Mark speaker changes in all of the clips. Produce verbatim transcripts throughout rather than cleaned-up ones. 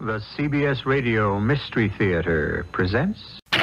Speaker 1: The C B S Radio Mystery Theater presents...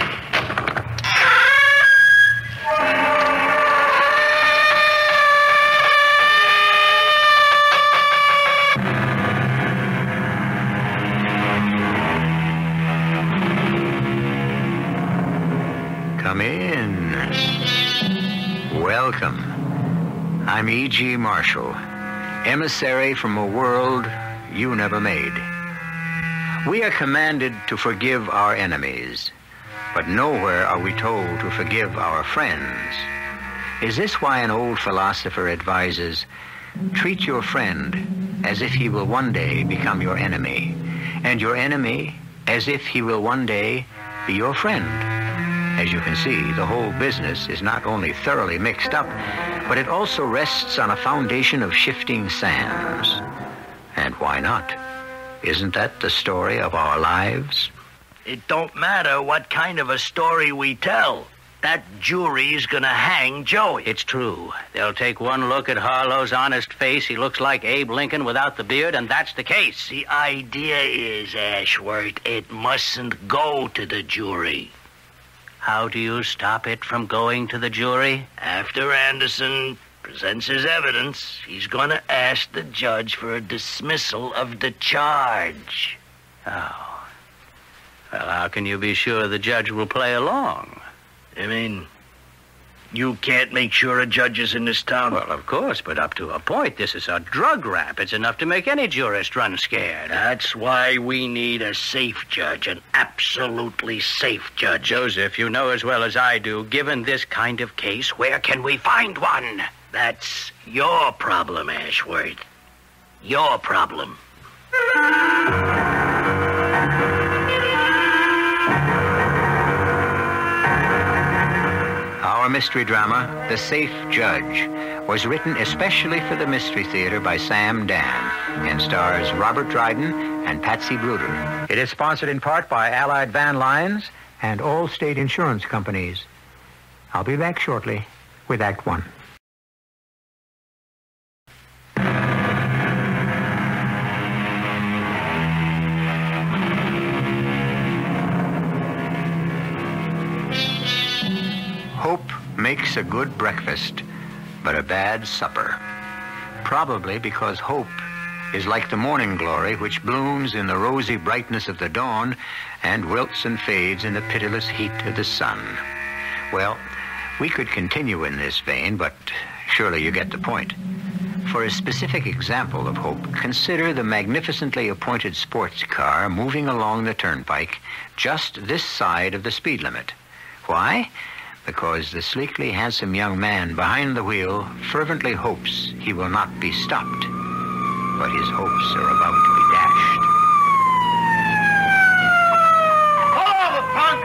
Speaker 1: Come in. Welcome. I'm E G. Marshall, emissary from a world you never made. We are commanded to forgive our enemies, but nowhere are we told to forgive our friends. Is this why an old philosopher advises, treat your friend as if he will one day become your enemy, and your enemy as if he will one day be your friend? As you can see, the whole business is not only thoroughly mixed up, but it also rests on a foundation of shifting sands. And why not? Isn't that the story of our lives?
Speaker 2: It don't matter what kind of a story we tell. That jury's gonna hang Joey.
Speaker 3: It's true. They'll take one look at Harlow's honest face. He looks like Abe Lincoln without the beard, and that's the case.
Speaker 2: The idea is, Ashworth, it mustn't go to the jury.
Speaker 3: How do you stop it from going to the jury?
Speaker 2: After Anderson presents his evidence, he's gonna ask the judge for a dismissal of the charge.
Speaker 3: Oh. Well, how can you be sure the judge will play along?
Speaker 2: I mean, you can't make sure of judges in this town?
Speaker 3: Well, of course, but up to a point. This is a drug rap. It's enough to make any jurist run scared.
Speaker 2: That's why we need a safe judge, an absolutely safe judge.
Speaker 3: Joseph, you know as well as I do, given this kind of case, where can we find one?
Speaker 2: That's your problem, Ashworth. Your problem.
Speaker 1: Our mystery drama, The Safe Judge, was written especially for the Mystery Theater by Sam Dan and stars Robert Dryden and Patsy Bruder. It is sponsored in part by Allied Van Lines and all state insurance companies. I'll be back shortly with Act One. Hope makes a good breakfast, but a bad supper. Probably because hope is like the morning glory which blooms in the rosy brightness of the dawn and wilts and fades in the pitiless heat of the sun. Well, we could continue in this vein, but surely you get the point. For a specific example of hope, consider the magnificently appointed sports car moving along the turnpike just this side of the speed limit. Why? Because the sleekly handsome young man behind the wheel fervently hopes he will not be stopped. But his hopes are about to be dashed.
Speaker 2: Pull over, punk!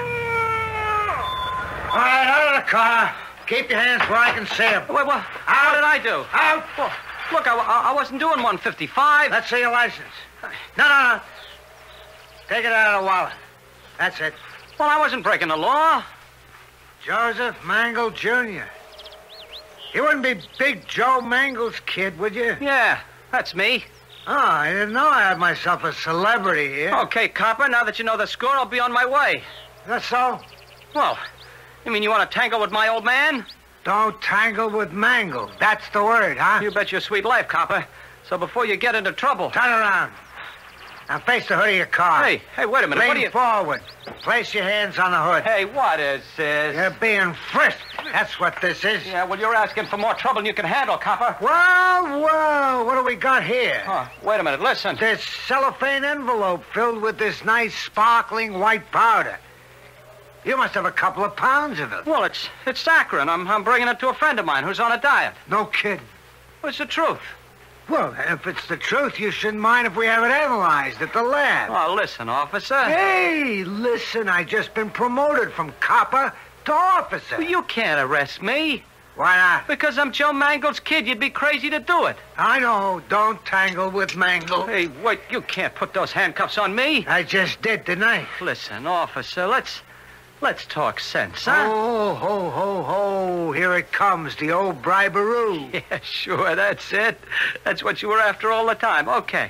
Speaker 2: All right, out of the car. Keep your hands where I can see them.
Speaker 3: Wait, what, what did I do?
Speaker 2: Out!
Speaker 3: Well, look, I, I, I wasn't doing one fifty-five.
Speaker 2: Let's see your license. No, no, no. Take it out of the wallet. That's it.
Speaker 3: Well, I wasn't breaking the law.
Speaker 2: Joseph Mangle, Junior You wouldn't be Big Joe Mangle's kid, would you?
Speaker 3: Yeah, that's me.
Speaker 2: Oh, I didn't know I had myself a celebrity here.
Speaker 3: Okay, copper, now that you know the score, I'll be on my way.
Speaker 2: That's so?
Speaker 3: Well, you mean you want to tangle with my old man?
Speaker 2: Don't tangle with Mangle. That's the word, huh?
Speaker 3: You bet your sweet life, copper. So before you get into trouble...
Speaker 2: Turn around. Now face the hood of your car.
Speaker 3: Hey, hey, wait a minute.
Speaker 2: Lean
Speaker 3: What are you...
Speaker 2: forward. Place your hands on the hood.
Speaker 3: Hey, what is this?
Speaker 2: You're being frisked. That's what this is.
Speaker 3: Yeah, well, you're asking for more trouble than you can handle, copper.
Speaker 2: Well, well, what do we got here?
Speaker 3: Oh, wait a minute, listen.
Speaker 2: This cellophane envelope filled with this nice, sparkling white powder. You must have a couple of pounds of it.
Speaker 3: Well, it's it's saccharin. I'm, I'm bringing it to a friend of mine who's on a diet.
Speaker 2: No kidding.
Speaker 3: Well, it's the truth.
Speaker 2: Well, if it's the truth, you shouldn't mind if we have it analyzed at the lab.
Speaker 3: Oh, listen, officer.
Speaker 2: Hey, listen, I just been promoted from copper to officer.
Speaker 3: Well, you can't arrest me.
Speaker 2: Why not?
Speaker 3: Because I'm Joe Mangle's kid. You'd be crazy to do it.
Speaker 2: I know. Don't tangle with Mangle.
Speaker 3: Hey, wait, you can't put those handcuffs on me.
Speaker 2: I just did, didn't I?
Speaker 3: Listen, officer, let's let's talk sense, huh?
Speaker 2: Oh, ho, ho, ho. Here it comes, the old bribery.
Speaker 3: Yeah, sure, that's it. That's what you were after all the time. Okay.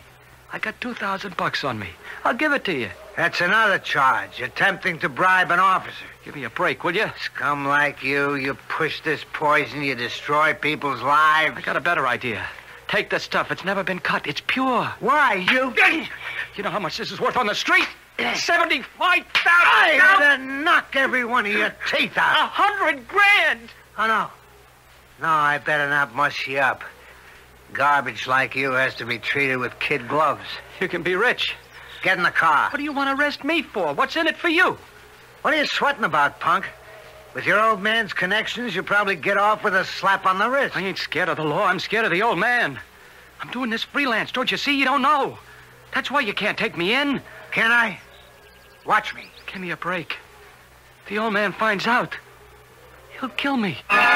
Speaker 4: I got two thousand bucks on me. I'll give it to you.
Speaker 5: That's another charge, attempting to bribe an officer.
Speaker 4: Give me a break, will you?
Speaker 5: Scum like you, you push this poison, you destroy people's lives.
Speaker 4: I got a better idea. Take the stuff. It's never been cut. It's pure.
Speaker 5: Why, you...
Speaker 4: You know how much this is worth on the street? seventy-five thousand
Speaker 5: I ought to knock every one of your teeth
Speaker 4: A
Speaker 5: out.
Speaker 4: hundred grand!
Speaker 5: Oh, no. No, I better not muss you up. Garbage like you has to be treated with kid gloves.
Speaker 4: You can be rich.
Speaker 5: Get in the car.
Speaker 4: What do you want to arrest me for? What's in it for you?
Speaker 5: What are you sweating about, punk? With your old man's connections, you'll probably get off with a slap on the wrist.
Speaker 4: I ain't scared of the law. I'm scared of the old man. I'm doing this freelance. Don't you see? You don't know. That's why you can't take me in.
Speaker 5: Can I? Watch me.
Speaker 4: Give me a break. If the old man finds out, he'll kill me.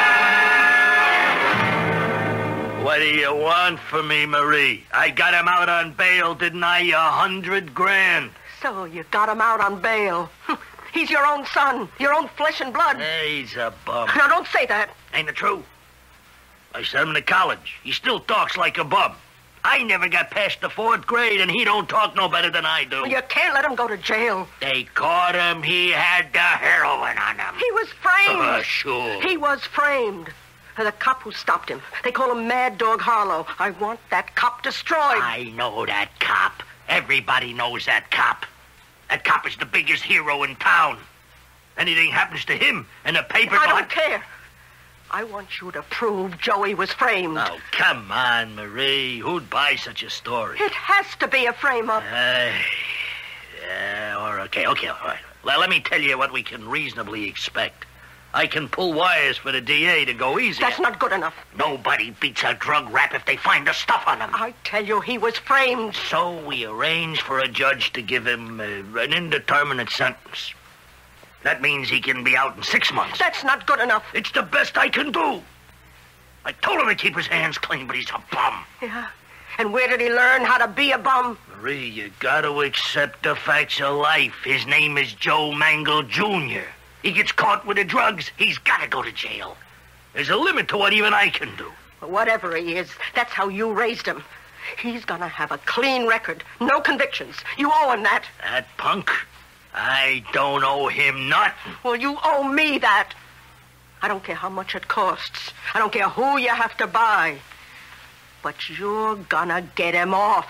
Speaker 2: What do you want from me, Marie? I got him out on bail, didn't I? A hundred grand.
Speaker 6: So you got him out on bail. He's your own son, your own flesh and blood.
Speaker 2: Hey, he's a bum.
Speaker 6: Now, don't say that.
Speaker 2: Ain't it true? I sent him to college. He still talks like a bum. I never got past the fourth grade, and he don't talk no better than I do.
Speaker 6: You can't let him go to jail.
Speaker 2: They caught him. He had the heroin on him.
Speaker 6: He was framed.
Speaker 2: Uh, sure.
Speaker 6: He was framed. The cop who stopped him. They call him Mad Dog Harlow. I want that cop destroyed.
Speaker 2: I know that cop. Everybody knows that cop. That cop is the biggest hero in town. Anything happens to him, and the paper...
Speaker 6: I don't care. I want you to prove Joey was framed.
Speaker 2: Oh, come on, Marie. Who'd buy such a story?
Speaker 6: It has to be a frame-up.
Speaker 2: Uh, yeah, or okay, okay, all right. Well, let me tell you what we can reasonably expect. I can pull wires for the D A to go easy.
Speaker 6: That's not good enough.
Speaker 2: Nobody beats a drug rap if they find the stuff on him.
Speaker 6: I tell you, he was framed.
Speaker 2: So we arranged for a judge to give him uh, an indeterminate sentence. That means he can be out in six months.
Speaker 6: That's not good enough.
Speaker 2: It's the best I can do. I told him to keep his hands clean, but he's a bum.
Speaker 6: Yeah. And where did he learn how to be a bum?
Speaker 2: Marie, you got to accept the facts of life. His name is Joe Mangle Junior He gets caught with the drugs, he's got to go to jail. There's a limit to what even I can do.
Speaker 6: Whatever he is, that's how you raised him. He's gonna have a clean record. No convictions. You owe him that.
Speaker 2: That punk? I don't owe him nothing.
Speaker 6: Well, you owe me that. I don't care how much it costs. I don't care who you have to buy. But you're gonna get him off.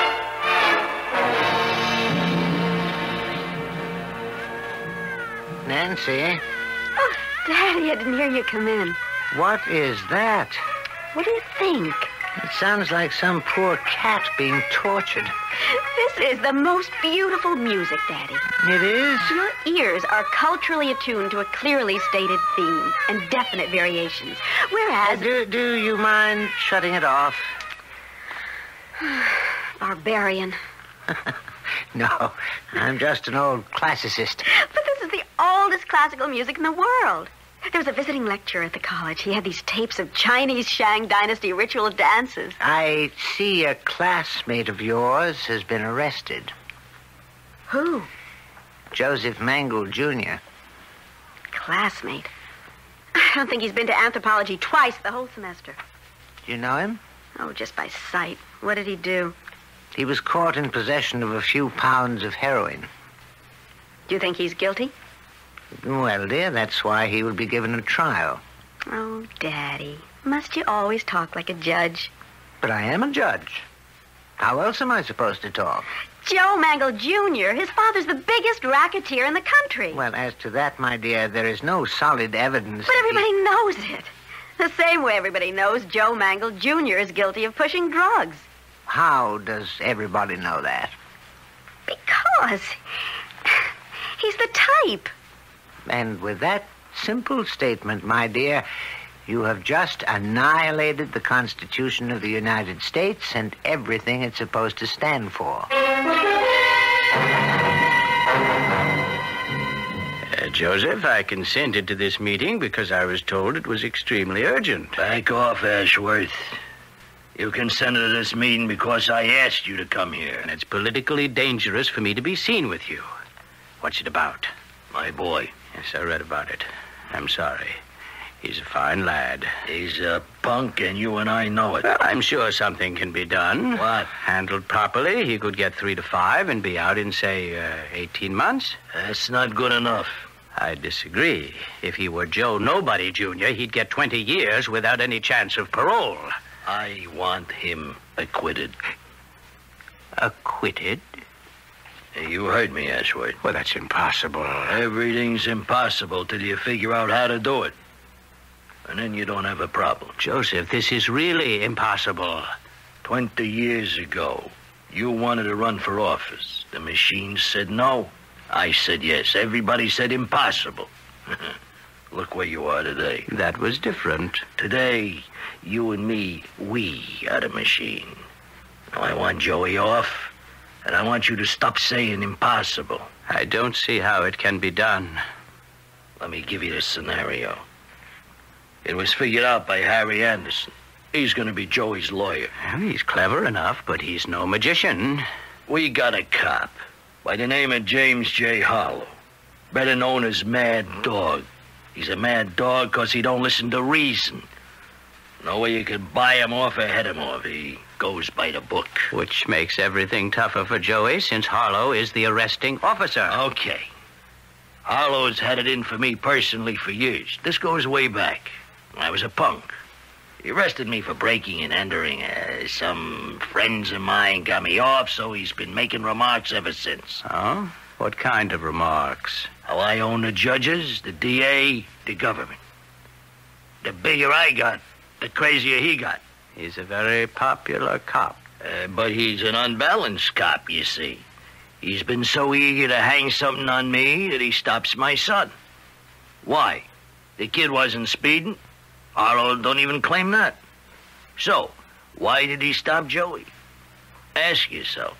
Speaker 5: Nancy,
Speaker 7: Oh, Daddy, I didn't hear you come in.
Speaker 5: what is that?
Speaker 7: What do you think?
Speaker 5: It sounds like some poor cat being tortured.
Speaker 7: This is the most beautiful music, Daddy.
Speaker 5: It is?
Speaker 7: Your ears are culturally attuned to a clearly stated theme and definite variations.
Speaker 5: Uh,
Speaker 7: Whereas...
Speaker 5: do, do you mind shutting it off?
Speaker 7: Barbarian.
Speaker 5: No, I'm just an old classicist.
Speaker 7: But this is the oldest classical music in the world. There was a visiting lecturer at the college. He had these tapes of Chinese Shang Dynasty ritual dances.
Speaker 5: I see a classmate of yours has been arrested.
Speaker 7: Who?
Speaker 5: Joseph Mangle, Junior
Speaker 7: Classmate. I don't think he's been to anthropology twice the whole semester.
Speaker 5: Do you know him?
Speaker 7: Oh, just by sight. What did he do?
Speaker 5: He was caught in possession of a few pounds of heroin.
Speaker 7: Do you think he's guilty?
Speaker 5: Well, dear, that's why he will be given a trial.
Speaker 7: Oh, Daddy. Must you always talk like a judge?
Speaker 5: But I am a judge. How else am I supposed to talk?
Speaker 7: Joe Mangle Junior His father's the biggest racketeer in the country.
Speaker 5: Well, as to that, my dear, there is no solid evidence.
Speaker 7: But
Speaker 5: that he-
Speaker 7: everybody knows it. The same way everybody knows Joe Mangle Junior is guilty of pushing drugs.
Speaker 5: How does everybody know that?
Speaker 7: Because he's the type.
Speaker 5: And with that simple statement, my dear, you have just annihilated the Constitution of the United States and everything it's supposed to stand for.
Speaker 3: Uh, Joseph, I consented to this meeting because I was told it was extremely urgent.
Speaker 2: Back off, Ashworth. You consented to this meeting because I asked you to come here.
Speaker 3: And it's politically dangerous for me to be seen with you. What's it about?
Speaker 2: My boy.
Speaker 3: Yes, I read about it. I'm sorry. He's a fine lad.
Speaker 2: He's a punk, and you and I know it.
Speaker 3: Well, I'm sure something can be done.
Speaker 2: What?
Speaker 3: Handled properly, he could get three to five and be out in, say, uh, eighteen months.
Speaker 2: That's not good enough.
Speaker 3: I disagree. If he were Joe Nobody Junior, he'd get twenty years without any chance of parole.
Speaker 2: I want him acquitted.
Speaker 3: Acquitted?
Speaker 2: You heard me, Ashworth.
Speaker 3: Well, that's impossible.
Speaker 2: Everything's impossible till you figure out how to do it. And then you don't have a problem.
Speaker 3: Joseph, this is really impossible.
Speaker 2: Twenty years ago, you wanted to run for office. The machines said no. I said yes. Everybody said impossible. Look where you are today.
Speaker 3: That was different.
Speaker 2: Today, you and me, we are the machine. Now, I want Joey off, and I want you to stop saying impossible.
Speaker 3: I don't see how it can be done.
Speaker 2: Let me give you the scenario. It was figured out by Harry Anderson. He's going to be Joey's lawyer.
Speaker 3: Well, he's clever enough, but he's no magician.
Speaker 2: We got a cop by the name of James J. Harlow, better known as Mad Dog. He's a mad dog because he don't listen to reason. No way you could buy him off or head him off. He goes by the book.
Speaker 3: Which makes everything tougher for Joey, since Harlow is the arresting officer.
Speaker 2: Okay. Harlow's had it in for me personally for years. This goes way back. I was a punk. He arrested me for breaking and entering. Uh, some friends of mine got me off, so he's been making remarks ever since.
Speaker 3: Oh? What kind of remarks?
Speaker 2: How I own the judges, the D A, the government. The bigger I got, the crazier he got.
Speaker 3: He's a very popular cop.
Speaker 2: Uh, but he's an unbalanced cop, you see. He's been so eager to hang something on me that he stops my son. Why? The kid wasn't speeding. Harlow don't even claim that. So, why did he stop Joey? Ask yourself.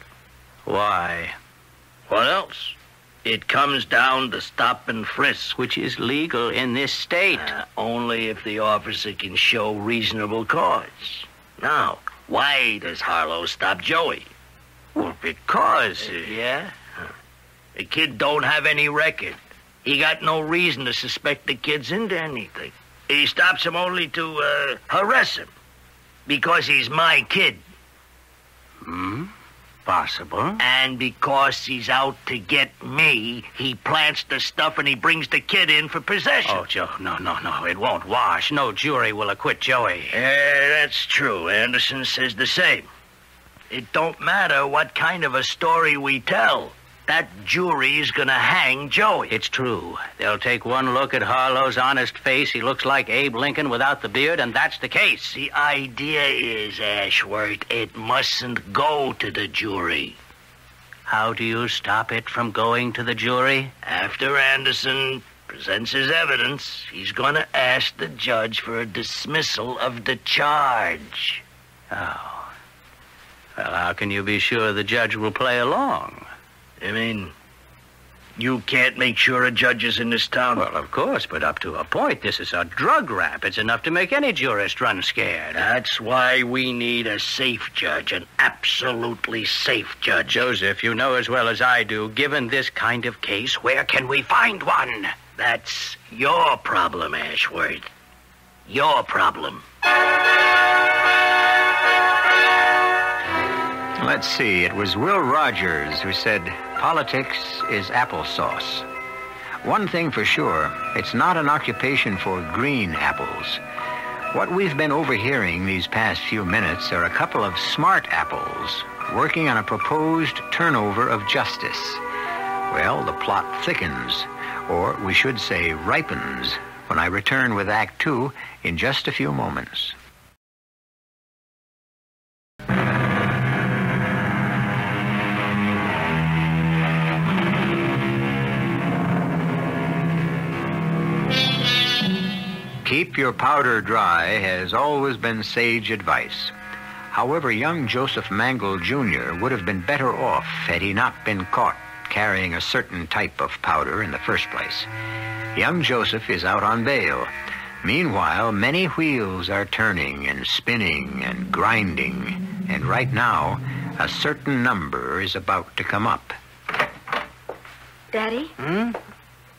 Speaker 3: Why?
Speaker 2: What else? It comes down to stop and frisk.
Speaker 3: Which is legal in this state.
Speaker 2: Uh, only if the officer can show reasonable cause. Now, why does Harlow stop Joey?
Speaker 3: Well, because...
Speaker 2: Uh, yeah? Huh. The kid don't have any record. He got no reason to suspect the kid's into anything. He stops him only to uh, harass him. Because he's my kid.
Speaker 3: Hmm? Possible.
Speaker 2: And because he's out to get me, he plants the stuff and he brings the kid in for possession.
Speaker 3: Oh, Joe, no, no, no. It won't wash. No jury will acquit Joey.
Speaker 2: Yeah, that's true. Anderson says the same. It don't matter what kind of a story we tell. That jury is gonna hang Joey.
Speaker 3: It's true. They'll take one look at Harlow's honest face. He looks like Abe Lincoln without the beard, and that's the case.
Speaker 2: The idea is, Ashworth, it mustn't go to the jury.
Speaker 3: How do you stop it from going to the jury?
Speaker 2: After Anderson presents his evidence, he's gonna ask the judge for a dismissal of the charge.
Speaker 3: Oh. Well, how can you be sure the judge will play along?
Speaker 2: I mean, you can't make sure a judge is in this town?
Speaker 3: Well, of course, but up to a point. This is a drug rap. It's enough to make any jurist run scared.
Speaker 2: That's why we need a safe judge, an absolutely safe judge.
Speaker 3: Joseph, you know as well as I do, given this kind of case, where can we find one?
Speaker 2: That's your problem, Ashworth. Your problem.
Speaker 1: Let's see, it was Will Rogers who said, politics is applesauce. One thing for sure, it's not an occupation for green apples. What we've been overhearing these past few minutes are a couple of smart apples working on a proposed turnover of justice. Well, the plot thickens, or we should say ripens, when I return with Act Two in just a few moments. Keep your powder dry has always been sage advice. However, young Joseph Mangel Junior would have been better off had he not been caught carrying a certain type of powder in the first place. Young Joseph is out on bail. Meanwhile, many wheels are turning and spinning and grinding, and right now, a certain number is about to come up.
Speaker 7: Daddy?
Speaker 2: Hmm?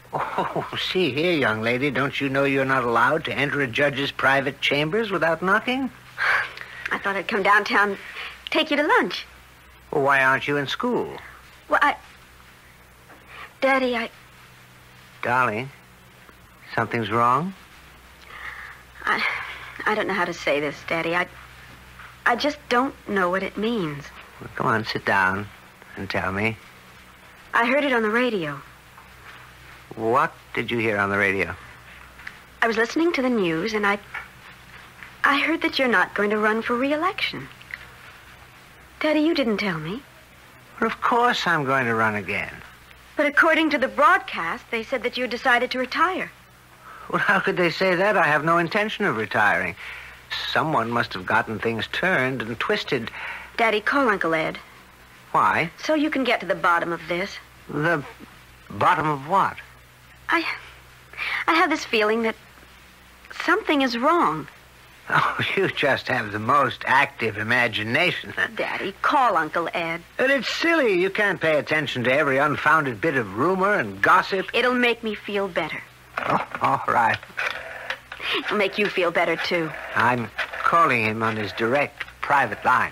Speaker 5: Oh, see here, young lady. Don't you know you're not allowed to enter a judge's private chambers without knocking?
Speaker 7: I thought I'd come downtown, take you to lunch.
Speaker 5: Well, why aren't you in school?
Speaker 7: Well, I... Daddy, I...
Speaker 5: Darling, something's wrong?
Speaker 7: I... I don't know how to say this, Daddy. I... I just don't know what it means.
Speaker 5: Well, come on, sit down and tell me.
Speaker 7: I heard it on the radio.
Speaker 5: What did you hear on the radio?
Speaker 7: I was listening to the news, and I... I heard that you're not going to run for re-election. Daddy, you didn't tell me.
Speaker 5: Well, of course I'm going to run again.
Speaker 7: But according to the broadcast, they said that you decided to retire.
Speaker 5: Well, how could they say that? I have no intention of retiring. Someone must have gotten things turned and twisted.
Speaker 7: Daddy, call Uncle Ed.
Speaker 5: Why?
Speaker 7: So you can get to the bottom of this.
Speaker 5: The bottom of what?
Speaker 7: I... I have this feeling that something is wrong.
Speaker 5: Oh, you just have the most active imagination.
Speaker 7: Daddy, call Uncle Ed.
Speaker 5: And it's silly. You can't pay attention to every unfounded bit of rumor and gossip.
Speaker 7: It'll make me feel better.
Speaker 5: Oh, all right.
Speaker 7: It'll make you feel better, too.
Speaker 5: I'm calling him on his direct private line.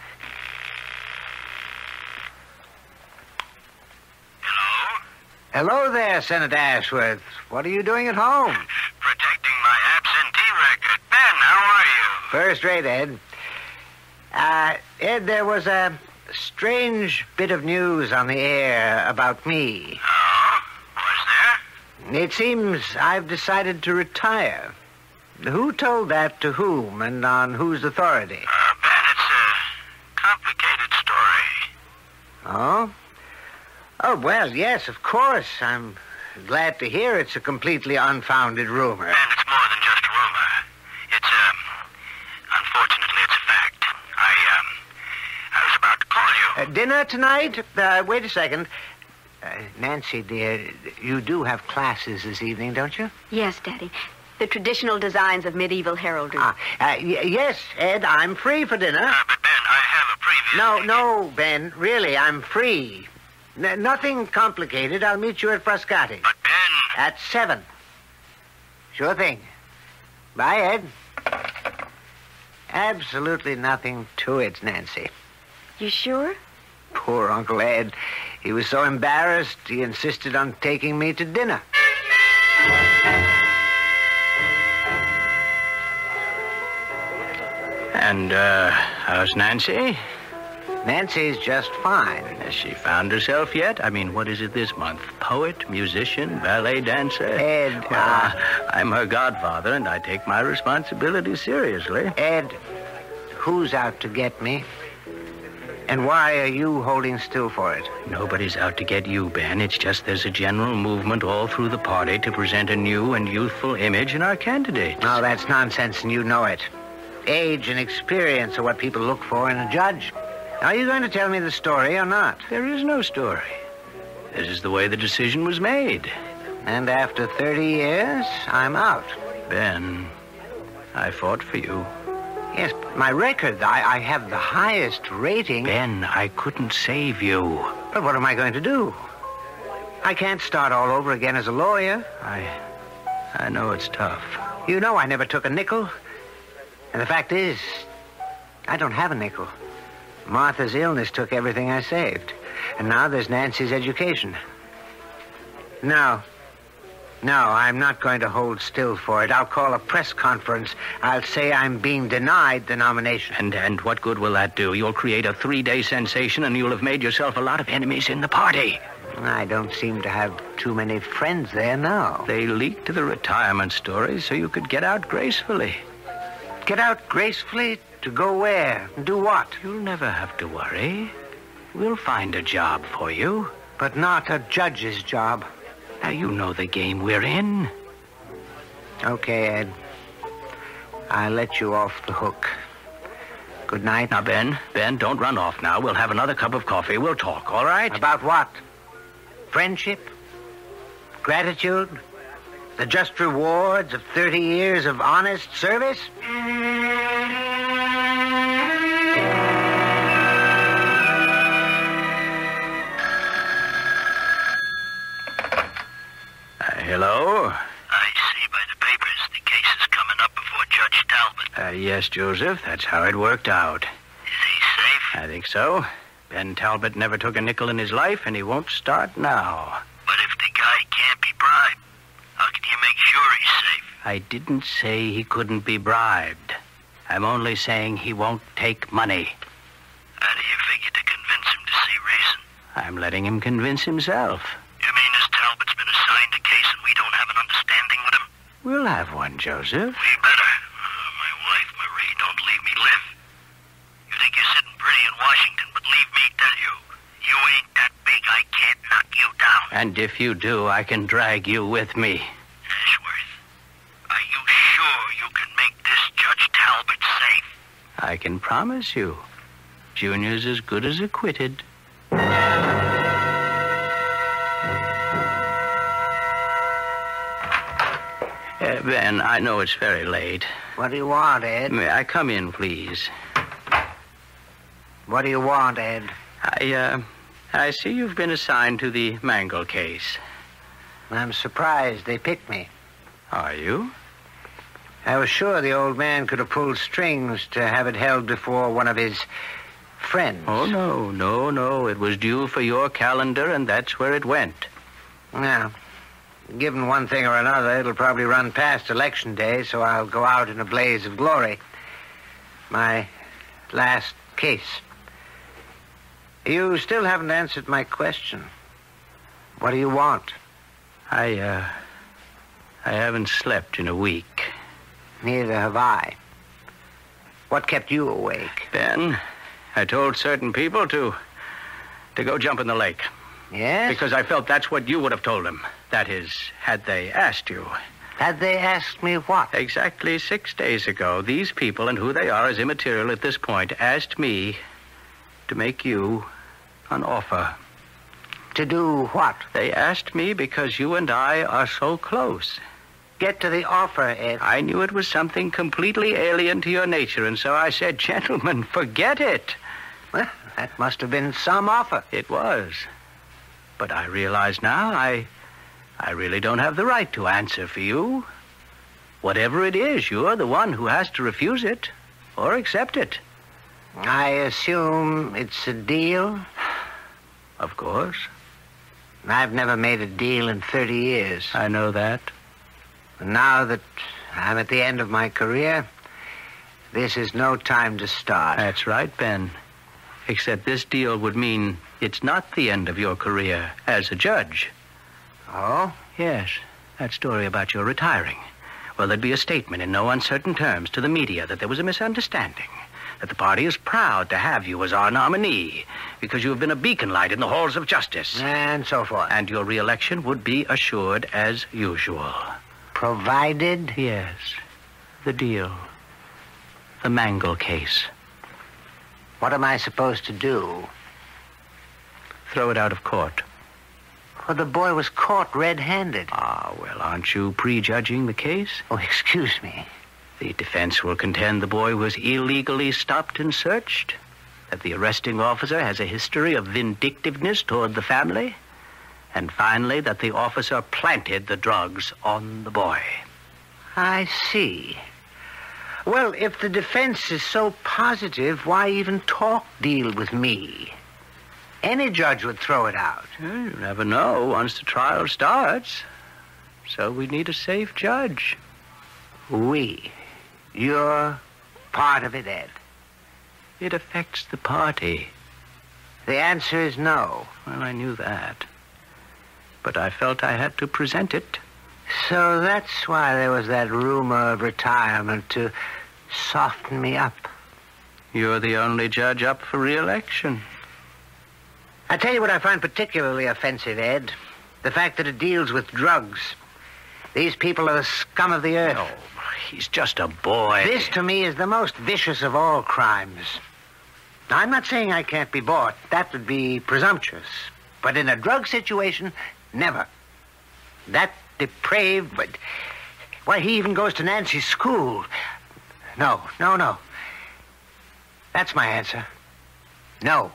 Speaker 8: Hello?
Speaker 5: Hello there, Senator Ashworth. What are you doing at home?
Speaker 8: Protecting my absentee record. Ben, how are you?
Speaker 5: First rate, Ed. Uh, Ed, there was a strange bit of news on the air about me.
Speaker 8: Oh? Was there?
Speaker 5: It seems I've decided to retire. Who told that to whom and on whose authority?
Speaker 8: Uh, Ben, it's a complicated story.
Speaker 5: Oh? Oh, well, yes, of course. I'm glad to hear it's a completely unfounded rumor.
Speaker 8: Ben, it's more than just rumor. It's, um, unfortunately, it's a fact. I, um, I was about to call you.
Speaker 5: Uh, dinner tonight? Uh, wait a second. Uh, Nancy, dear, you do have classes this evening, don't you?
Speaker 7: Yes, Daddy. The traditional designs of medieval heraldry.
Speaker 5: Ah, uh, y- yes, Ed, I'm free for dinner.
Speaker 8: Uh, but, Ben, I have a previous...
Speaker 5: No,
Speaker 8: meeting.
Speaker 5: no, Ben, really, I'm free. N- nothing complicated. I'll meet you at Frascati.
Speaker 8: But, Ben...
Speaker 5: At seven. Sure thing. Bye, Ed. Absolutely nothing to it, Nancy.
Speaker 7: You sure?
Speaker 5: Poor Uncle Ed. He was so embarrassed, he insisted on taking me to dinner.
Speaker 3: And, uh, how's Nancy?
Speaker 5: Nancy's just fine.
Speaker 3: Has she found herself yet? I mean, what is it this month? Poet, musician, ballet dancer?
Speaker 5: Ed,
Speaker 3: Well,
Speaker 5: uh,
Speaker 3: I'm her godfather, and I take my responsibility seriously.
Speaker 5: Ed, who's out to get me? And why are you holding still for it?
Speaker 3: Nobody's out to get you, Ben. It's just there's a general movement all through the party to present a new and youthful image in our candidates.
Speaker 5: No, that's nonsense, and you know it. Age and experience are what people look for in a judge. Are you going to tell me the story or not?
Speaker 3: There is no story. This is the way the decision was made.
Speaker 5: And after thirty years, I'm out.
Speaker 3: Ben, I fought for you.
Speaker 5: Yes, my record, I, I have the highest rating.
Speaker 3: Ben, I couldn't save you.
Speaker 5: But what am I going to do? I can't start all over again as a lawyer.
Speaker 3: I... I know it's tough.
Speaker 5: You know I never took a nickel. And the fact is, I don't have a nickel. Martha's illness took everything I saved. And now there's Nancy's education. No. No, I'm not going to hold still for it. I'll call a press conference. I'll say I'm being denied the nomination.
Speaker 3: And and what good will that do? You'll create a three-day sensation, and you'll have made yourself a lot of enemies in the party.
Speaker 5: I don't seem to have too many friends there now.
Speaker 3: They leaked the retirement story so you could get out gracefully.
Speaker 5: Get out gracefully? To go where? Do what?
Speaker 3: You'll never have to worry. We'll find a job for you.
Speaker 5: But not a judge's job.
Speaker 3: Now, you know the game we're in.
Speaker 5: Okay, Ed. I'll let you off the hook. Good night.
Speaker 3: Now, Ben, Ben, don't run off now. We'll have another cup of coffee. We'll talk, all right?
Speaker 5: About what? Friendship? Gratitude? The just rewards of thirty years of honest service?
Speaker 3: Yes, Joseph, that's how it worked out.
Speaker 8: Is he safe?
Speaker 3: I think so. Ben Talbot never took a nickel in his life, and he won't start now.
Speaker 8: But if the guy can't be bribed, how can you make sure he's safe?
Speaker 3: I didn't say he couldn't be bribed. I'm only saying he won't take money.
Speaker 8: How do you figure to convince him to see reason?
Speaker 3: I'm letting him convince himself.
Speaker 8: You mean this Talbot's been assigned a case and we don't have an understanding with him?
Speaker 3: We'll have one, Joseph.
Speaker 8: We better. Oh, my wife, Marie, don't leave me live. You think you're sitting pretty in Washington, but leave me tell you, you ain't that big I can't knock you down.
Speaker 3: And if you do, I can drag you with me.
Speaker 8: Ashworth, are you sure you can make this Judge Talbot safe?
Speaker 3: I can promise you. Junior's as good as acquitted. Uh, Ben, I know it's very late.
Speaker 5: What do you want, Ed?
Speaker 3: May I come in, please?
Speaker 5: What do you want, Ed?
Speaker 3: I, uh, I see you've been assigned to the Mangle case.
Speaker 5: I'm surprised they picked me.
Speaker 3: Are you?
Speaker 5: I was sure the old man could have pulled strings to have it held before one of his friends.
Speaker 3: Oh, no, no, no. It was due for your calendar, and that's where it went.
Speaker 5: Now, given one thing or another, it'll probably run past Election Day, so I'll go out in a blaze of glory. My last case. You still haven't answered my question. What do you want?
Speaker 3: I, uh, I haven't slept in a week.
Speaker 5: Neither have I. What kept you awake?
Speaker 3: Ben, I told certain people to, to go jump in the lake.
Speaker 5: Yes?
Speaker 3: Because I felt that's what you would have told them. That is, had they asked you.
Speaker 5: Had they asked me what?
Speaker 3: Exactly six days ago, these people, and who they are is immaterial at this point, asked me to make you an offer.
Speaker 5: To do what?
Speaker 3: They asked me because you and I are so close.
Speaker 5: Get to the offer, Ed.
Speaker 3: I knew it was something completely alien to your nature, and so I said, gentlemen, forget it.
Speaker 5: Well, that must have been some offer.
Speaker 3: It was. But I realize now I, I really don't have the right to answer for you. Whatever it is, you're the one who has to refuse it or accept it.
Speaker 5: I assume it's a deal?
Speaker 3: Of course.
Speaker 5: I've never made a deal in thirty years.
Speaker 3: I know that.
Speaker 5: Now that I'm at the end of my career, this is no time to start.
Speaker 3: That's right, Ben. Except this deal would mean it's not the end of your career as a judge.
Speaker 5: Oh?
Speaker 3: Yes, that story about your retiring. Well, there'd be a statement in no uncertain terms to the media that there was a misunderstanding, that the party is proud to have you as our nominee because you have been a beacon light in the halls of justice.
Speaker 5: And so forth.
Speaker 3: And your re-election would be assured as usual.
Speaker 5: Provided?
Speaker 3: Yes, the deal. The Mangle case.
Speaker 5: What am I supposed to do?
Speaker 3: Throw it out of court.
Speaker 5: Well, the boy was caught red-handed.
Speaker 3: Ah, well, aren't you prejudging the case?
Speaker 5: Oh, excuse me.
Speaker 3: The defense will contend the boy was illegally stopped and searched, that the arresting officer has a history of vindictiveness toward the family, and finally that the officer planted the drugs on the boy.
Speaker 5: I see. Well, if the defense is so positive, why even talk deal with me? Any judge would throw it out.
Speaker 3: Well, you never know once the trial starts. So we need a safe judge.
Speaker 5: We? You're part of it, Ed.
Speaker 3: It affects the party.
Speaker 5: The answer is no.
Speaker 3: Well, I knew that. But I felt I had to present it.
Speaker 5: So that's why there was that rumor of retirement, to soften me up.
Speaker 3: You're the only judge up for re-election.
Speaker 5: I tell you what I find particularly offensive, Ed. The fact that it deals with drugs. These people are the scum of the earth.
Speaker 3: Oh, he's just a boy.
Speaker 5: This, to me, is the most vicious of all crimes. Now, I'm not saying I can't be bought. That would be presumptuous. But in a drug situation, never. That depraved, but... Why, he even goes to Nancy's school. No, no, no. That's my answer. No.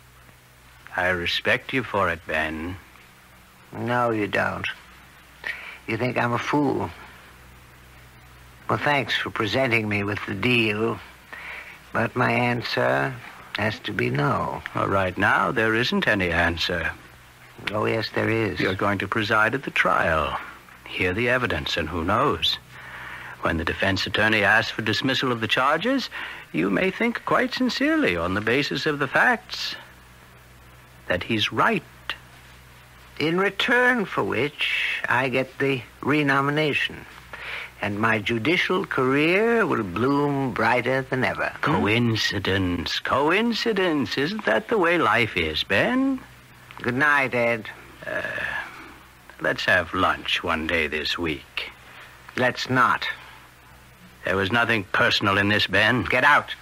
Speaker 3: I respect you for it, Ben.
Speaker 5: No, you don't. You think I'm a fool. Well, thanks for presenting me with the deal. But my answer has to be no.
Speaker 3: Well, right now, there isn't any answer.
Speaker 5: Oh, yes, there is.
Speaker 3: You're going to preside at the trial, hear the evidence, and who knows? When the defense attorney asks for dismissal of the charges, you may think quite sincerely, on the basis of the facts, that he's right.
Speaker 5: In return for which, I get the renomination. And my judicial career will bloom brighter than ever.
Speaker 3: Coincidence, coincidence. Isn't that the way life is, Ben?
Speaker 5: Good night, Ed.
Speaker 3: Uh, let's have lunch one day this week.
Speaker 5: Let's not.
Speaker 3: There was nothing personal in this, Ben.
Speaker 5: Get out.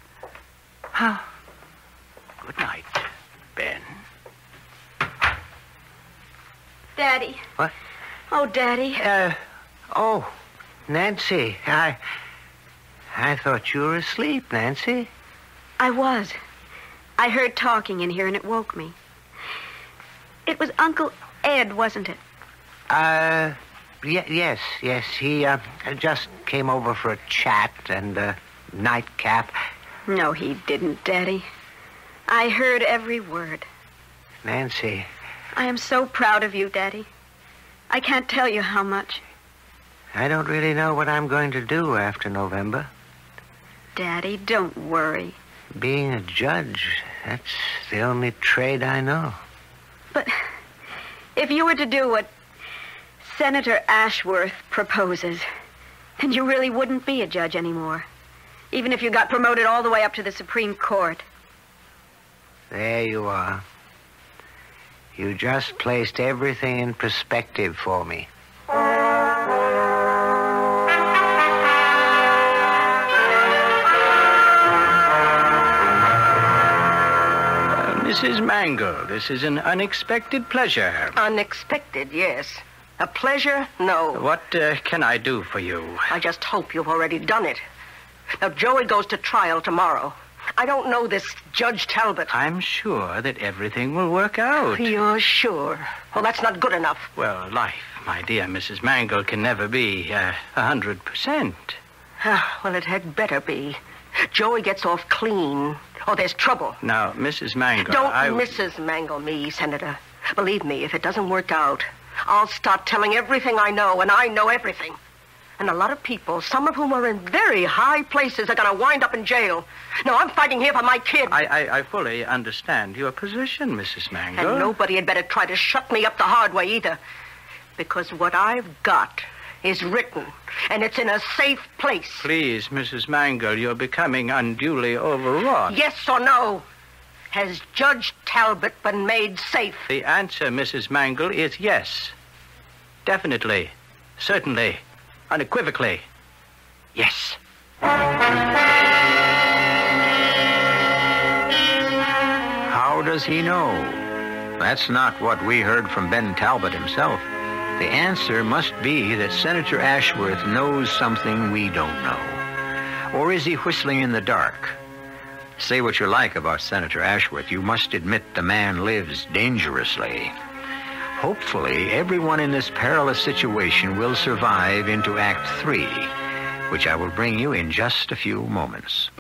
Speaker 3: Good night, Ben.
Speaker 7: Daddy.
Speaker 5: What?
Speaker 7: Oh, Daddy.
Speaker 5: Uh, oh, Nancy, I... I thought you were asleep, Nancy.
Speaker 7: I was. I heard talking in here and it woke me. It was Uncle Ed, wasn't it?
Speaker 5: Uh, y- yes, yes. He, uh, just came over for a chat and a nightcap.
Speaker 7: No, he didn't, Daddy. I heard every word.
Speaker 5: Nancy.
Speaker 7: I am so proud of you, Daddy. I can't tell you how much.
Speaker 5: I don't really know what I'm going to do after November.
Speaker 7: Daddy, don't worry.
Speaker 5: Being a judge, that's the only trade I know.
Speaker 7: But if you were to do what Senator Ashworth proposes, then you really wouldn't be a judge anymore, even if you got promoted all the way up to the Supreme Court.
Speaker 5: There you are. You just placed everything in perspective for me.
Speaker 3: Missus Mangle, this is an unexpected pleasure.
Speaker 6: Unexpected, yes. A pleasure? No.
Speaker 3: What uh, can I do for you?
Speaker 6: I just hope you've already done it. Now, Joey goes to trial tomorrow. I don't know this Judge Talbot.
Speaker 3: I'm sure that everything will work out.
Speaker 6: You're sure? Well, that's not good enough.
Speaker 3: Well, life, my dear Missus Mangle, can never be uh, a hundred percent.
Speaker 6: Well, it had better be. Joey gets off clean, or there's trouble.
Speaker 3: Now, Missus Mangle,
Speaker 6: Don't
Speaker 3: I...
Speaker 6: Missus Mangle me, Senator. Believe me, if it doesn't work out, I'll start telling everything I know, and I know everything. And a lot of people, some of whom are in very high places, are going to wind up in jail. No, I'm fighting here for my kid.
Speaker 3: I, I, I fully understand your position, Missus Mangle.
Speaker 6: And nobody had better try to shut me up the hard way either. Because what I've got is written, and it's in a safe place.
Speaker 3: Please, Missus Mangle, you're becoming unduly overwrought.
Speaker 6: Yes or no? Has Judge Talbot been made safe?
Speaker 3: The answer, Missus Mangle, is yes. Definitely. Certainly. Unequivocally. Yes.
Speaker 1: How does he know? That's not what we heard from Ben Talbot himself. The answer must be that Senator Ashworth knows something we don't know. Or is he whistling in the dark? Say what you like about Senator Ashworth, you must admit the man lives dangerously. Hopefully, everyone in this perilous situation will survive into Act Three, which I will bring you in just a few moments.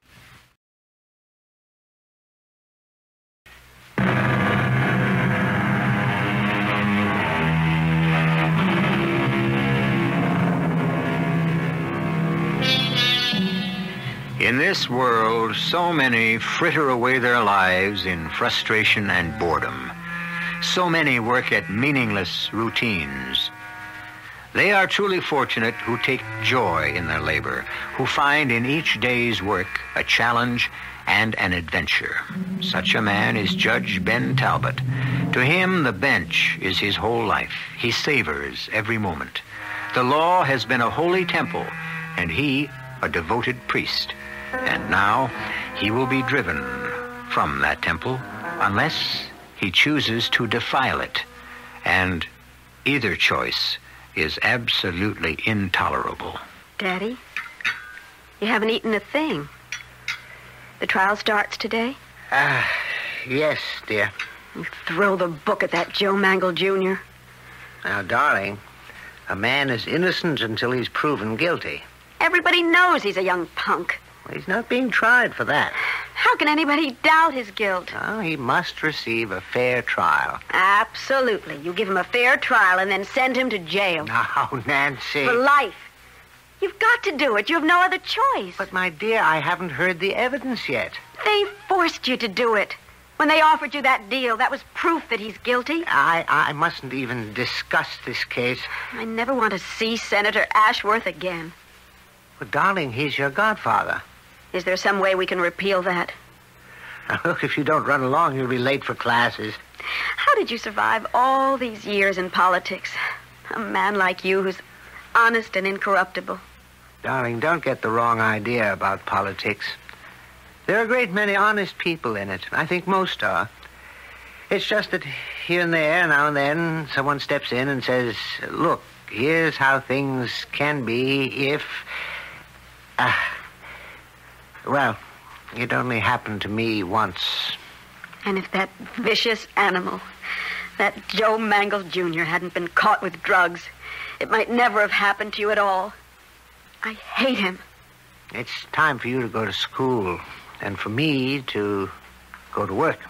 Speaker 1: In this world, so many fritter away their lives in frustration and boredom. So many work at meaningless routines. They are truly fortunate who take joy in their labor, who find in each day's work a challenge and an adventure. Such a man is Judge Ben Talbot. To him, the bench is his whole life. He savors every moment. The law has been a holy temple, and he a devoted priest. And now he will be driven from that temple unless he chooses to defile it. And either choice is absolutely intolerable.
Speaker 7: Daddy, you haven't eaten a thing. The trial starts today?
Speaker 5: Ah, uh, yes, dear.
Speaker 7: You throw the book at that Joe Mangle Junior
Speaker 5: Now, darling, a man is innocent until he's proven guilty.
Speaker 7: Everybody knows he's a young punk.
Speaker 5: Well, he's not being tried for that.
Speaker 7: How can anybody doubt his guilt?
Speaker 5: Oh, he must receive a fair trial.
Speaker 7: Absolutely. You give him a fair trial and then send him to jail.
Speaker 5: Now, Nancy.
Speaker 7: For life. You've got to do it. You have no other choice.
Speaker 5: But, my dear, I haven't heard the evidence yet.
Speaker 7: They forced you to do it. When they offered you that deal, that was proof that he's guilty.
Speaker 5: I, I mustn't even discuss this case.
Speaker 7: I never want to see Senator Ashworth again.
Speaker 5: Well, darling, he's your godfather.
Speaker 7: Is there some way we can repeal that?
Speaker 5: Now, look, if you don't run along, you'll be late for classes.
Speaker 7: How did you survive all these years in politics? A man like you who's honest and incorruptible.
Speaker 5: Darling, don't get the wrong idea about politics. There are a great many honest people in it. I think most are. It's just that here and there, now and then, someone steps in and says, look, here's how things can be if... Uh, well, it only happened to me once.
Speaker 7: And if that vicious animal, that Joe Mangles Junior hadn't been caught with drugs, it might never have happened to you at all. I hate him.
Speaker 5: It's time for you to go to school and for me to go to work.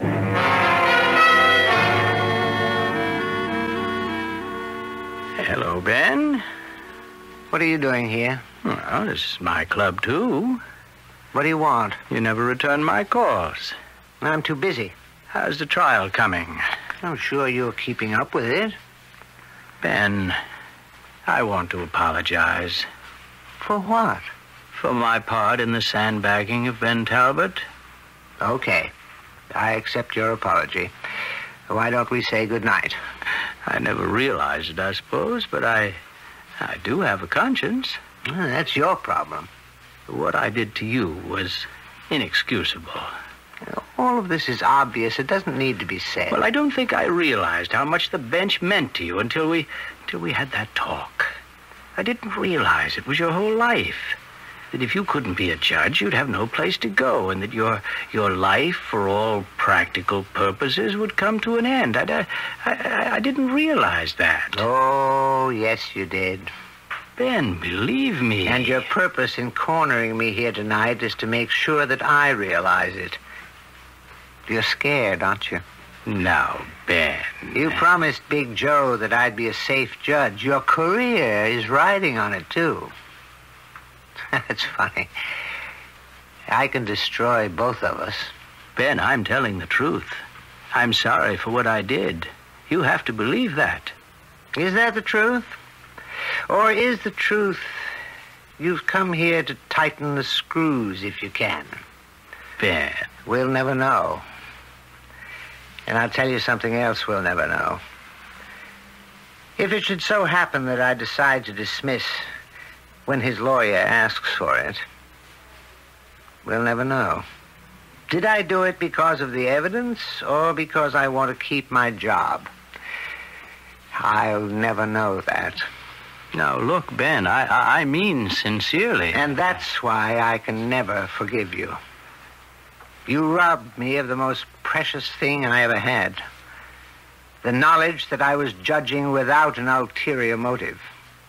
Speaker 3: Hello, Ben.
Speaker 5: What are you doing here?
Speaker 3: Well, this is my club, too.
Speaker 5: What do you want?
Speaker 3: You never return my calls.
Speaker 5: I'm too busy.
Speaker 3: How's the trial coming?
Speaker 5: I'm sure you're keeping up with it.
Speaker 3: Ben, I want to apologize.
Speaker 5: For what?
Speaker 3: For my part in the sandbagging of Ben Talbot.
Speaker 5: Okay. I accept your apology. Why don't we say good night?
Speaker 3: I never realized it, I suppose, but I... I do have a conscience.
Speaker 5: Well, that's your problem.
Speaker 3: What I did to you was inexcusable.
Speaker 5: All of this is obvious. It doesn't need to be said.
Speaker 3: Well, I don't think I realized how much the bench meant to you until we... until we had that talk. I didn't realize it was your whole life. That if you couldn't be a judge, you'd have no place to go, and that your your life, for all practical purposes, would come to an end. I, I, I, I didn't realize that.
Speaker 5: Oh, yes, you did.
Speaker 3: Ben, believe me.
Speaker 5: And your purpose in cornering me here tonight is to make sure that I realize it. You're scared, aren't you?
Speaker 3: Now, Ben.
Speaker 5: You promised Big Joe that I'd be a safe judge. Your career is riding on it, too. That's funny. I can destroy both of us.
Speaker 3: Ben, I'm telling the truth. I'm sorry for what I did. You have to believe that.
Speaker 5: Is that the truth? Or is the truth you've come here to tighten the screws if you can?
Speaker 3: Ben.
Speaker 5: We'll never know. And I'll tell you something else we'll never know. If it should so happen that I decide to dismiss when his lawyer asks for it, we'll never know. Did I do it because of the evidence or because I want to keep my job? I'll never know that.
Speaker 3: Now, look, Ben, I, I mean sincerely.
Speaker 5: And that's why I can never forgive you. You robbed me of the most precious thing I ever had. The knowledge that I was judging without an ulterior motive.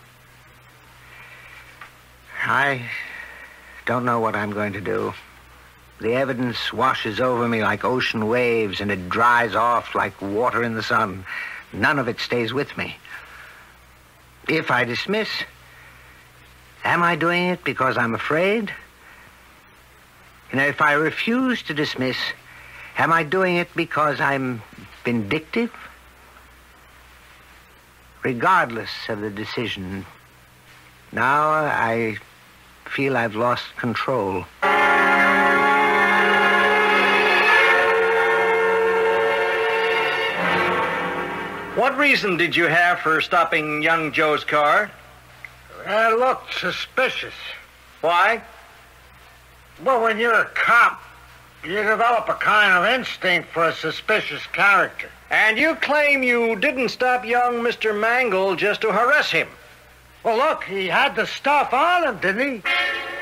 Speaker 5: I don't know what I'm going to do. The evidence washes over me like ocean waves, and it dries off like water in the sun. None of it stays with me. If I dismiss, am I doing it because I'm afraid? And if I refuse to dismiss, am I doing it because I'm vindictive? Regardless of the decision, now I feel I've lost control.
Speaker 9: What reason did you have for stopping young Joe's car?
Speaker 10: It looked suspicious.
Speaker 9: Why?
Speaker 10: Well, when you're a cop, you develop a kind of instinct for a suspicious character.
Speaker 9: And you claim you didn't stop young Mister Mangle just to harass him.
Speaker 10: Well, look, he had the stuff on him, didn't he?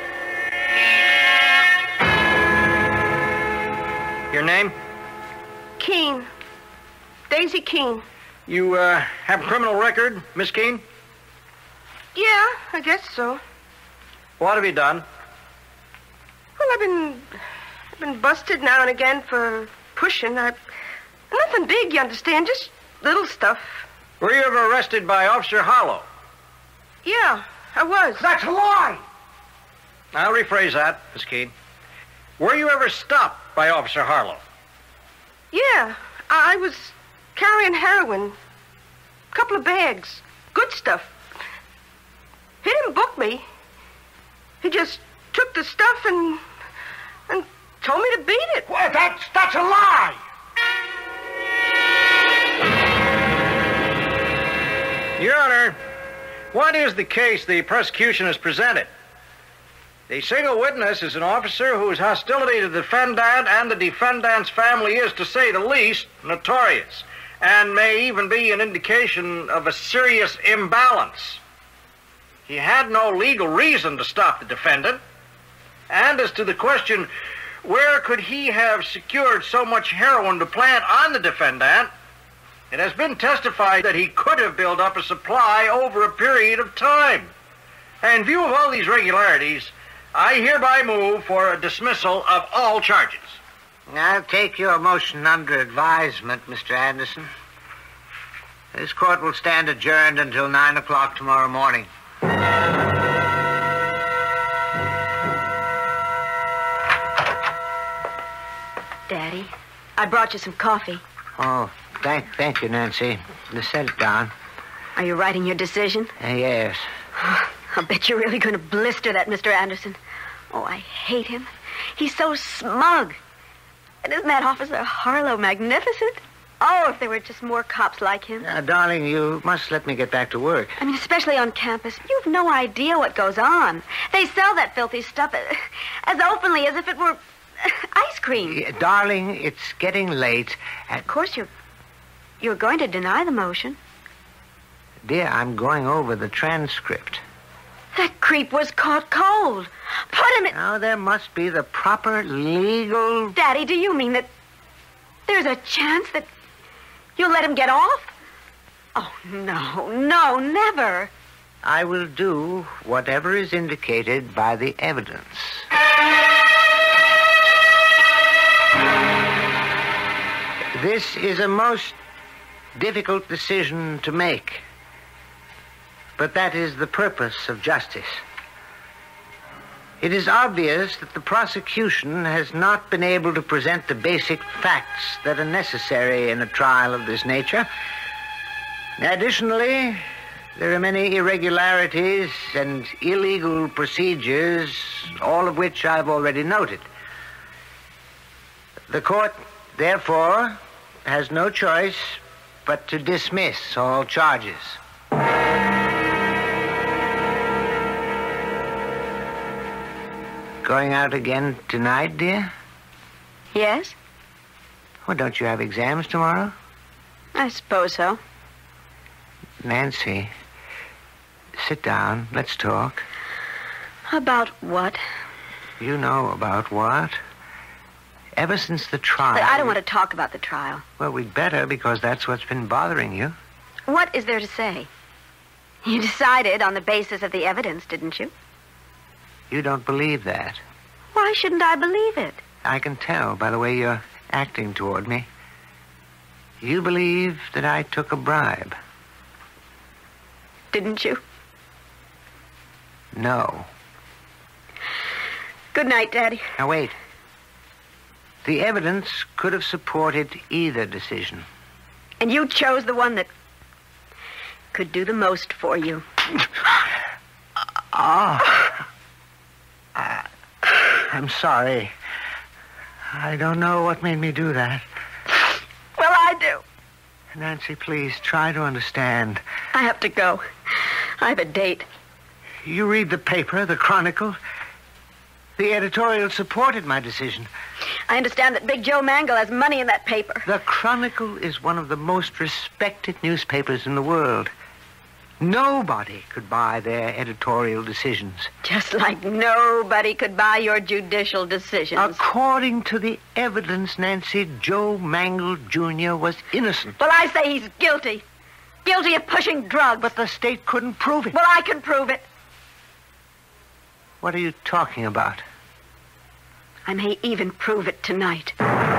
Speaker 9: Your name?
Speaker 6: Keene. Daisy Keene.
Speaker 9: You, uh, have a criminal record, Miss Keene?
Speaker 6: Yeah, I guess so.
Speaker 9: What have you done?
Speaker 6: Well, I've been... I've been busted now and again for pushing. I... Nothing big, you understand, just little stuff.
Speaker 9: Were you ever arrested by Officer Harlow?
Speaker 6: Yeah, I was.
Speaker 10: That's a lie!
Speaker 9: I'll rephrase that, Miss Keene. Were you ever stopped by Officer Harlow?
Speaker 6: Yeah, I, I was carrying heroin. A couple of bags. Good stuff. He didn't book me. He just took the stuff and... and told me to beat it.
Speaker 10: Well, that's, that's a lie!
Speaker 9: Your Honor, what is the case the prosecution has presented? The single witness is an officer whose hostility to the defendant and the defendant's family is, to say the least, notorious, and may even be an indication of a serious imbalance. He had no legal reason to stop the defendant. And as to the question, where could he have secured so much heroin to plant on the defendant, it has been testified that he could have built up a supply over a period of time. In view of all these regularities, I hereby move for a dismissal of all charges.
Speaker 5: I'll take your motion under advisement, Mister Anderson. This court will stand adjourned until nine o'clock tomorrow morning.
Speaker 7: Daddy, I brought you some coffee.
Speaker 5: Oh, thank, thank you, Nancy. Just set it down.
Speaker 7: Are you writing your decision?
Speaker 5: Uh, yes.
Speaker 7: I'll bet you're really going to blister that Mister Anderson. Oh, I hate him. He's so smug. And isn't that Officer Harlow magnificent? Oh, if there were just more cops like him.
Speaker 5: Now, darling, you must let me get back to work.
Speaker 7: I mean, especially on campus. You've no idea what goes on. They sell that filthy stuff as openly as if it were ice cream.
Speaker 5: Yeah, darling, it's getting late. And...
Speaker 7: Of course, you're, you're going to deny the motion.
Speaker 5: Dear, I'm going over the transcript.
Speaker 7: That creep was caught cold. Put him in...
Speaker 5: Now, there must be the proper legal...
Speaker 7: Daddy, do you mean that there's a chance that you'll let him get off? Oh, no, no, never.
Speaker 5: I will do whatever is indicated by the evidence. This is a most difficult decision to make. But that is the purpose of justice. It is obvious that the prosecution has not been able to present the basic facts that are necessary in a trial of this nature. Additionally, there are many irregularities and illegal procedures, all of which I've already noted. The court, therefore, has no choice but to dismiss all charges. Going out again tonight, dear?
Speaker 7: Yes?
Speaker 5: Well, don't you have exams tomorrow?
Speaker 7: I suppose so.
Speaker 5: Nancy, sit down. Let's talk.
Speaker 7: About what?
Speaker 5: You know about what? Ever since the trial...
Speaker 7: But I don't want to talk about the trial.
Speaker 5: Well, we'd better, because that's what's been bothering you.
Speaker 7: What is there to say? You decided on the basis of the evidence, didn't you?
Speaker 5: You don't believe that.
Speaker 7: Why shouldn't I believe it?
Speaker 5: I can tell by the way you're acting toward me. You believe that I took a bribe.
Speaker 7: Didn't you?
Speaker 5: No.
Speaker 7: Good night, Daddy.
Speaker 5: Now, wait. The evidence could have supported either decision.
Speaker 7: And you chose the one that could do the most for you.
Speaker 5: Ah. Uh, I'm sorry. I don't know what made me do that.
Speaker 7: Well, I do.
Speaker 5: Nancy, please, try to understand.
Speaker 7: I have to go. I have a date.
Speaker 5: You read the paper, the Chronicle. The editorial supported my decision.
Speaker 7: I understand that Big Joe Mangle has money in that paper.
Speaker 5: The Chronicle is one of the most respected newspapers in the world. Nobody could buy their editorial decisions.
Speaker 7: Just like nobody could buy your judicial decisions.
Speaker 5: According to the evidence, Nancy, Joe Mangle Junior was innocent.
Speaker 7: Well, I say he's guilty. Guilty of pushing drugs.
Speaker 5: But the state couldn't prove it.
Speaker 7: Well, I can prove it.
Speaker 5: What are you talking about?
Speaker 7: I may even prove it tonight.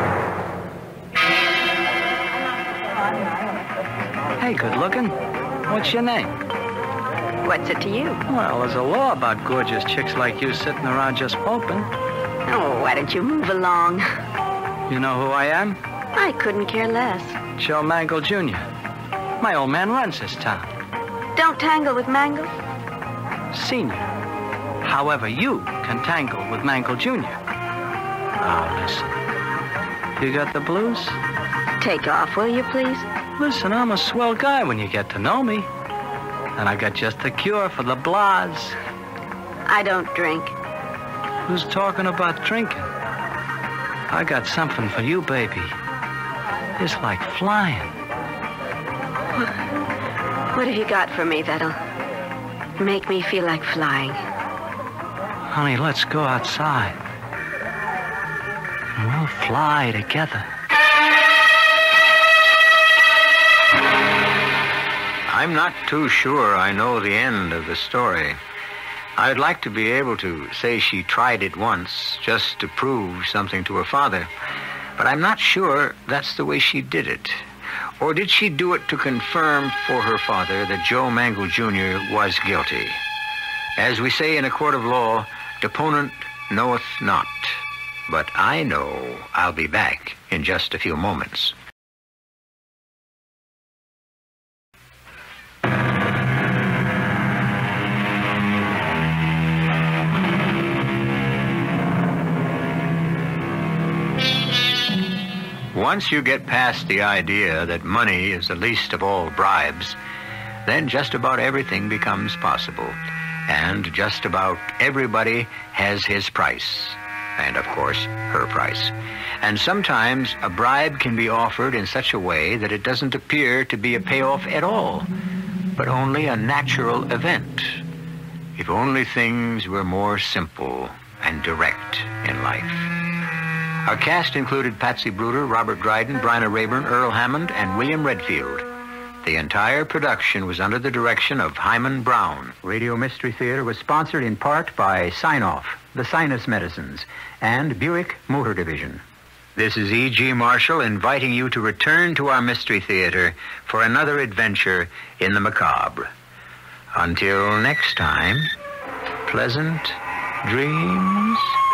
Speaker 4: Hey, good looking. What's your name?
Speaker 7: What's it to you?
Speaker 4: Well, there's a law about gorgeous chicks like you sitting around just moping.
Speaker 7: Oh, why don't you move along?
Speaker 4: You know who I am?
Speaker 7: I couldn't care less.
Speaker 4: Joe Mangle Junior My old man runs this town.
Speaker 7: Don't tangle with Mangle.
Speaker 4: Senior. However, you can tangle with Mangle Junior Oh, listen. You got the blues?
Speaker 7: Take off, will you, please?
Speaker 4: Listen, I'm a swell guy when you get to know me. And I got just the cure for the blahs.
Speaker 7: I don't drink.
Speaker 4: Who's talking about drinking? I got something for you, baby. It's like flying.
Speaker 7: What, what have you got for me that'll make me feel like flying?
Speaker 4: Honey, let's go outside. And we'll fly together.
Speaker 1: I'm not too sure I know the end of the story. I'd like to be able to say she tried it once just to prove something to her father, but I'm not sure that's the way she did it. Or did she do it to confirm for her father that Joe Mangle Junior was guilty? As we say in a court of law, deponent knoweth not. But I know I'll be back in just a few moments. Once you get past the idea that money is the least of all bribes, then just about everything becomes possible. And just about everybody has his price. And, of course, her price. And sometimes a bribe can be offered in such a way that it doesn't appear to be a payoff at all, but only a natural event. If only things were more simple and direct in life. Our cast included Patsy Bruder, Robert Dryden, Bryna Rayburn, Earl Hammond, and William Redfield. The entire production was under the direction of Hyman Brown. Radio Mystery Theater was sponsored in part by Sign-Off, the Sinus Medicines, and Buick Motor Division. This is E G. Marshall inviting you to return to our Mystery Theater for another adventure in the macabre. Until next time, pleasant dreams.